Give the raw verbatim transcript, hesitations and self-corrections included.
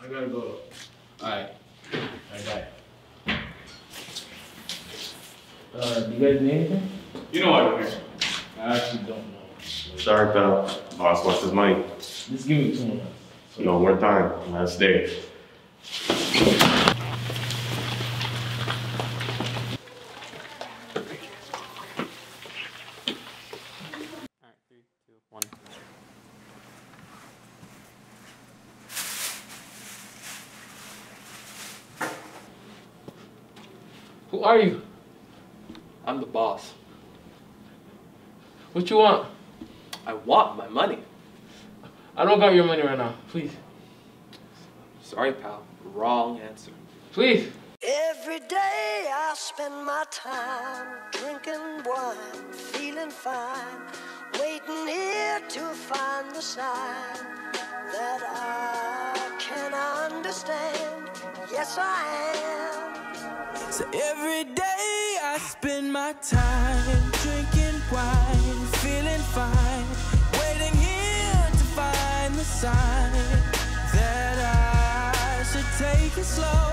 gotta go. Alright. Alright, bye. Uh, do you guys need anything? You know why we're here. I actually don't know. Sorry, pal. Boss wants his money. Just give me two more months. So No more time. Last day. Who are you? I'm the boss. What you want? I want my money. I don't got your money right now. Please. Sorry, pal. Wrong answer. Please. Every day I spend my time drinking wine, feeling fine, waiting here to find the sign that I can understand. Yes, I am. So every day I spend my time drinking wine, feeling fine, waiting here to find the sign that I should take it slow.